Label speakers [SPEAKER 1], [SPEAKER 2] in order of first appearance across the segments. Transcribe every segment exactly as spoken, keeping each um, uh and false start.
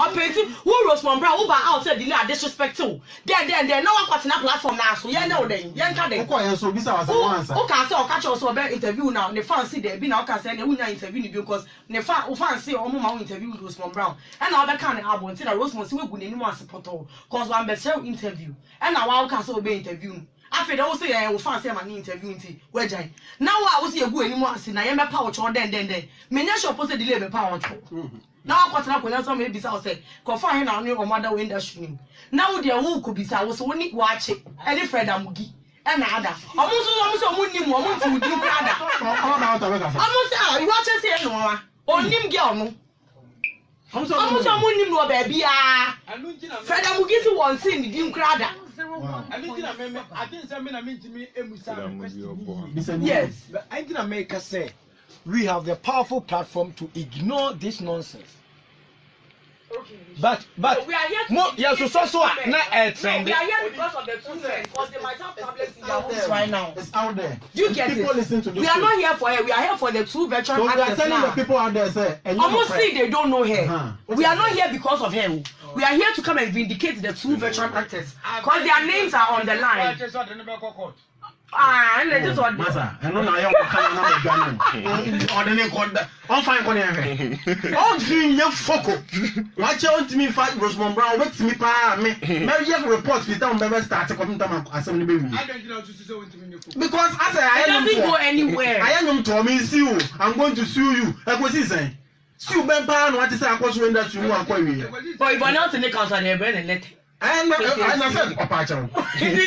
[SPEAKER 1] painting who Rosemont Brown who ba outside delay disrespect too. Then then then now what na platform now so yeah no then. Yeah ka then.
[SPEAKER 2] Okay, so bisa was one answer.
[SPEAKER 1] Okay, say o catch us so be interview now. The fans see there be now can say na unya interview ni because the fan o fans see o mo ma interview with Rosemont Brown. And now be can the album say that Rosemont see we gu n'anim asepot cause one be share interview. And now one can say o be interview. After they say eh o fan say ma ni interview nti we jai. Now wa wo say egu anim ase na ye me pa wo cho den den den. Me nya shop say delay be pa wo cho. Now I got to some maybe I say, confine on your mother industry. Now dear who could be so was only watch it. Any friend Amugi and other. Almost almost a winning woman to do other. Almost you watch us here no on him girl. Almost a winning no baby. Fred Amugi to one thing the dim crowd. I didn't say I mean to me. Yes, but I didn't make us say. We have the powerful platform to ignore this nonsense. Okay. But but no, we are here more yes so so so not a trend. We are here because of the children because they might have problems in their homes right now. It's out there. Do you get people it? Listen to this. We are not here for her. We are here for the two veteran so actors. So we are telling now. The people out there say almost see they don't know her. Uh-huh. We are not here because of her. Oh. We are here to come and vindicate the two veteran actors because their names are on the line. Ah, and they just want massa. And no, I am coming on the name called on fine for the all dream your focal. Watch out to me fight Rosemont Brown, wait to me, pa me. Maybe you have reports with them, never started coming to assembly baby. I don't know to sue because as I don't go anywhere. I am to me sue. I'm going to sue you. I was saying, sue Ben Pan, what is I was when that you want to but if I not in the council, I never and let and I said, Papa, I don't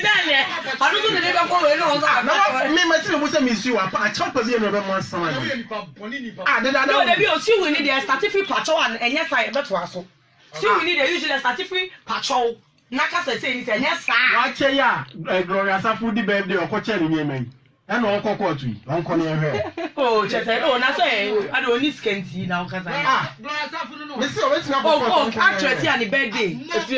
[SPEAKER 1] know. Me, my team was a miss you. I chop a zero of one son. Ah, then I know they will need a certificate patrol and yes, I bet was so. So we need a usual certificate patrol. Naka says, yes, sir. Watch ya, Gloria Safudi baby or coach in Yemen. And all cocoa, Uncle here. Oh, just said, oh, nothing. I don't need scanty now, because I ah, oh, actually, on the birthday.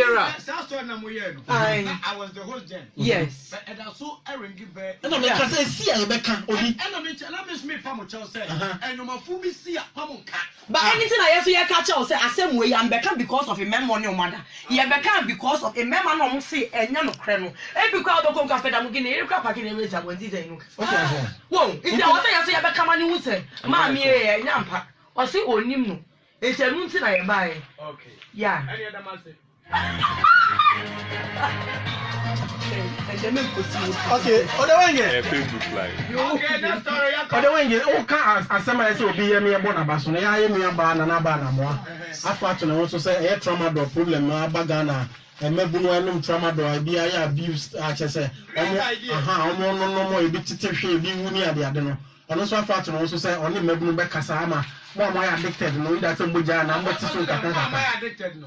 [SPEAKER 1] I was the host then. Yes. And I saw Aaron give back. And I say, see, I become only. And I mean, let me smith Pamo say, and no more fool me see a Pamo cat. But anything I see a catcher or say, I say, we am become because of a mem on your mother. You become because of a mem on say, and none of Creno. Every crowd of Conca Fedamugin, every crap I can erase that when this ain't. Whoa, if there was a say, I become a new say, Mammy, Yampa, or say, oh, Nimno. It's a room I buy. Okay. Yeah. Any other man say? Okay, other one here. Facebook live. Okay, that story. Other one here. Oh, can't as somebody say, be me a bonabason. I am a banana banana. After to also say, a trauma door problem, bagana. And maybe no trauma door, be I abused. I just say, aha, no, no, no more. You be teaching, be near the other. And also, I to also say, only maybe back Kasama. Why am I addicted? No, that's a Bujan. I'm not so addicted.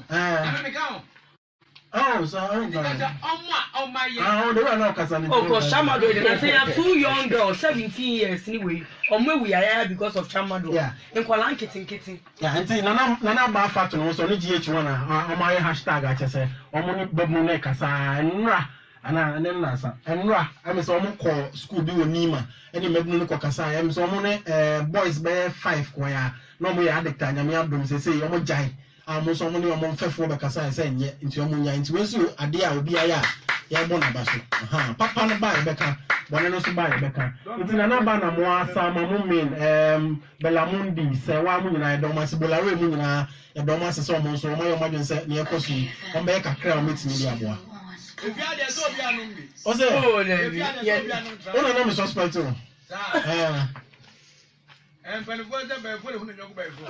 [SPEAKER 1] Oh, so I'm going to oh, my oh, there are no Cassandra. Oh, because Chamado, they say I'm two young girls, seventeen years anyway. On where we are here because of Chamado. Yeah, in Kuala Kitty Kitty. Yeah, and see, Nana Nana Factor was on the G H one on my hashtag. I just say, Omoni Babune Casa and Ra. And then Nasa and Ra. I'm so call school do Nima. Any Mabunu Casa. I'm so many boys bear five choir. No more addicted. I'm your say, say, Omo Jai. Almost only among Fefo Bacasa and saying, yet into Omunia, into Winsu, a dear will be a ya, Yabonabasu. Aha, Papa no buy Becca, one and also buy Becca. It's in another Moa, Sama Mumin, um, Bellamundi, Sawamuna, Domas, Bellare Muna, a Domas, almost so my imagine said near Cosi, and Becca crown meets Media Bois. If you had a Sovian, oh, no, no, no, suspect too. And when it was a bear, what a young bear.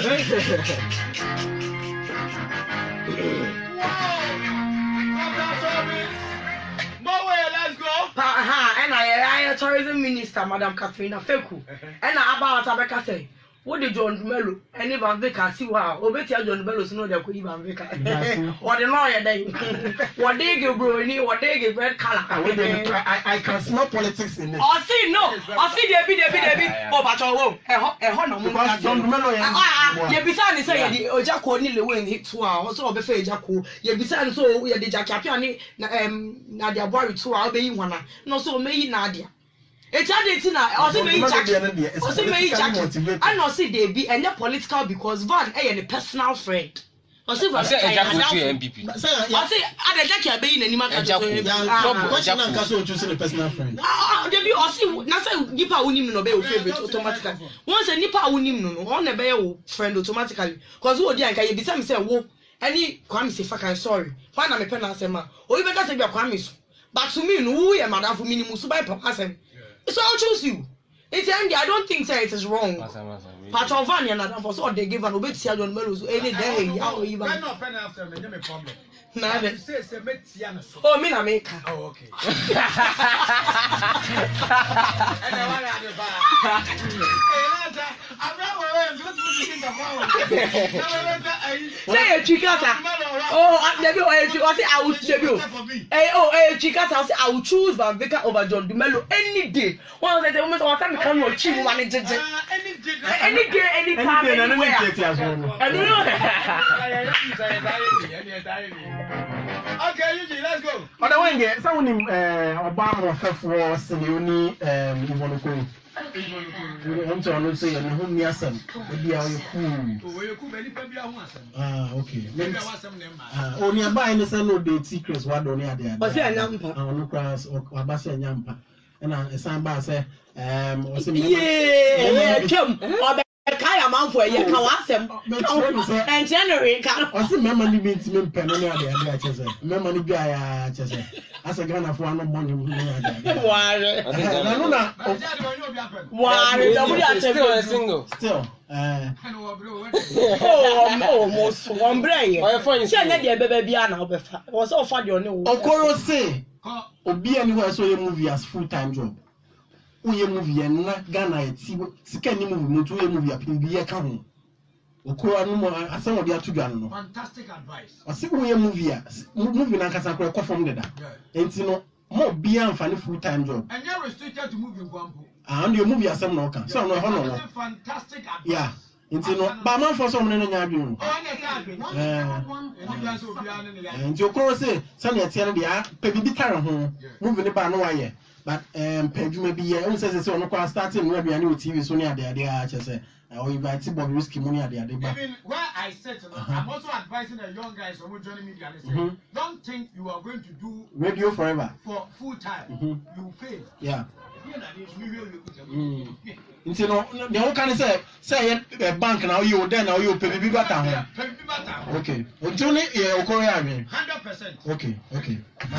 [SPEAKER 1] Let's go. And I am tourism minister, Madam Catherine Feku. And I about Tabaka say, what did John Mello? And if I'm Vicar, see wow, Obey John Mello, no, there could even Vicar. What the lawyer day? What they give brownie, what they give red color. I can smell politics in it. Oh, see, no, I see there be there be there be. Oh, but oh, a honor, John Mello. Ah, you beside say, oh, Jacko nearly win hit two hours, so be Jacko. You beside so we are the Jackapiani, um, Nadia Barry two hours, be one. No, so may Nadia. It's a I also made jacket. Also made jacket. I know see they be and they're political because Van a and a personal friend. I say
[SPEAKER 2] M P P.
[SPEAKER 1] I say I Jackie Abbey in any matter.
[SPEAKER 3] Question and Castle choosing a personal friend.
[SPEAKER 1] Ah, there be also Nasa Nipa Unim no be favorite automatically. Once a Nipa Unim no, one a bear friend automatically. Because who dear can you be some say, whoa, any Kwame say fuck I'm sorry. Why not me pen as a man? Or you better say your Kwame. But to me, no, we are madam for minimum so by papa. So I'll choose you. It's Andy, I don't think say it is wrong. Patrovania and for so they give an obit to John Mellows any day. I'll even not pen after me, no problem. Neither says a Metiana. Oh, me, I make her. Oh, okay. Say a chicata. Oh, I say I would debut. Hey, oh, hey, chicata, I will choose Van Vicar over John Dumelo any day. One of the moments I can become your chief manager. Any day, any day, any time, anywhere. Okay, Eugene, let's go.
[SPEAKER 3] Other one get someone in Obama for Silioni um Ivonuko. I'm trying say and whom near some. Ah, okay. Ah, only buy the same no date secrets what only are there.
[SPEAKER 1] But say Nyampa.
[SPEAKER 3] I want cross or Abasa Nyampa. And I sign by say um was
[SPEAKER 1] yeah, Kim. Kaya man for ye ka wasem and January ka
[SPEAKER 3] o se mema ni binti me pen no ade ade a chese mema ni bia ya chese asa Ghana for no money no ade
[SPEAKER 1] ware
[SPEAKER 3] na no na
[SPEAKER 1] ware da buri
[SPEAKER 2] still single
[SPEAKER 3] still eh
[SPEAKER 1] oh almost one brain
[SPEAKER 2] o phone
[SPEAKER 1] se na de bebe bia na obefa o se ofa de one wo
[SPEAKER 3] okoro se obi ani ho so ye movie as full time job. Uye movie na Ghana eti sika ni movie no to uye movie apin bi ye ka ho okura no mo asem odi atudwa no
[SPEAKER 4] fantastic advice
[SPEAKER 3] ase uye movie a movie na nkasa ko form deda enti no mo bia amfani full time job
[SPEAKER 4] and you restricted to movie gwampo
[SPEAKER 3] ah and your movie asem no ka so no ho no
[SPEAKER 4] fantastic advice
[SPEAKER 3] yeah enti no ba man for some no nya adwun eh enti okoro se se na etie no dia pe bi bitare ho movie ne ba no waye. But um Pedro be here. Who says it's on starting where we are T V so near the idea. I say, or invite Bobby Risky money at the idea.
[SPEAKER 4] Even where I said, I'm also advising the young guys who are joining me. Say, don't think you are going to do
[SPEAKER 3] radio forever
[SPEAKER 4] for full time. You fail.
[SPEAKER 3] Yeah. You know, the whole kind of say, say a bank now you then now you pay bigger town. Okay. Until it one
[SPEAKER 4] hundred percent.
[SPEAKER 3] Okay, okay.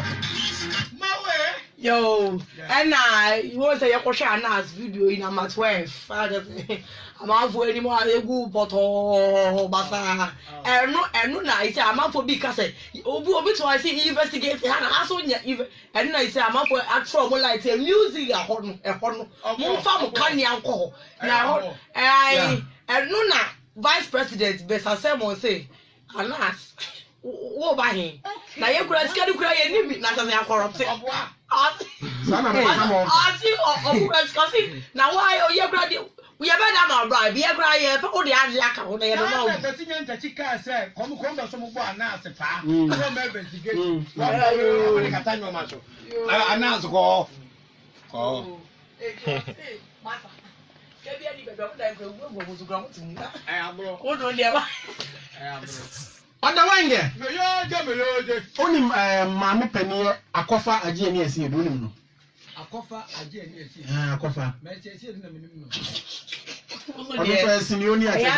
[SPEAKER 1] Yo, and I you want say you question nas video in am twelve. I'm out for any more egu bottle basa. Eh no eh no na I say I'm out for big case. Obi obi to I say investigate and aso nya even and na I say I'm out for actual mo like music a ho no e ho no. Mo fa mo kan ya nko. Na ho eh eh no na vice president Besa Semon say anas wo ba hin. Na ye kura sika du kura ye ni na say corrupt.
[SPEAKER 3] Sana me come on.
[SPEAKER 1] I see oh oh now why oh you grad we have been am bribe you grad here people dey add like on dey no
[SPEAKER 4] no person yan chika say come come do so mo ana ase pa no me investigate we kata nyo ma so ana ase ko ko eh mata ke bi ani be be dey go go go so gra mo tin eh abro
[SPEAKER 1] o do dey ba
[SPEAKER 4] eh abro
[SPEAKER 3] Other one there.
[SPEAKER 4] Me yo je me yo je.
[SPEAKER 3] Oni maame pani akofa agie ni esi edu nim no.
[SPEAKER 4] Akofa agie ni esi.
[SPEAKER 3] Ah akofa.
[SPEAKER 4] Me che esi edu na me nim no.
[SPEAKER 3] Oni fa esi ni oni ache.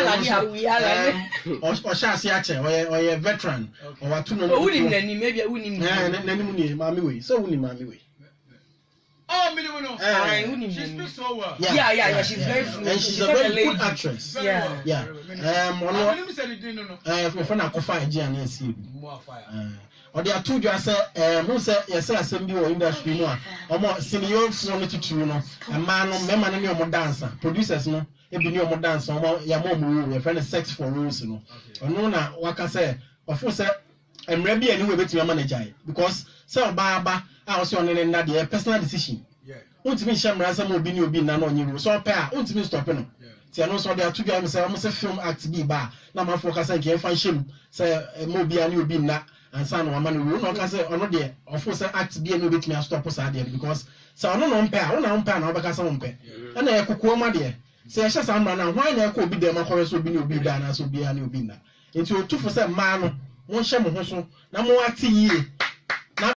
[SPEAKER 3] O o sha ase ache. O ye veteran. O watu no.
[SPEAKER 1] O unim na ni maybe unim.
[SPEAKER 3] Eh na nim ni maame we. So unim maame we.
[SPEAKER 4] Oh, me no.
[SPEAKER 1] Eh,
[SPEAKER 4] she speaks so well.
[SPEAKER 1] Yeah, yeah, yeah, yeah. She's very fluent.
[SPEAKER 3] And she's a very good actress.
[SPEAKER 1] Yeah,
[SPEAKER 3] yeah. Um,
[SPEAKER 4] ono. I say it no no.
[SPEAKER 3] Eh, for na kofa agie na esi.
[SPEAKER 4] More fire.
[SPEAKER 3] Eh. O de atojo ase eh mo se yese asem bi wo industry no a omo senior fo no tituru no ema no mema no ne omo dancer producers no e bi ne omo dancer omo ya mo mo we friend sex for rules no ono na waka se ofo se emre bi ani we betimi manager because se oba aba a o se onene na de personal decision yeah untimi shamra se mo obi ni obi na na onyiru so pe a untimi stop no ti ano so de atojo am se omo se film act bi ba na ma fo ka se nke fan shim se mo obi ani obi na ansa no amane we no ka say ono de ofo say act bi no betimi stop sa de because say ono no mpe a ono no mpe na obeka say mpe na e kokko ma de say e hye sa amra na hwan na e ko obi de ma kore so obi ni obi da na so obi ani obi na nti otufo sɛ mmaa no mo hyɛ mo ho so na mo ate yie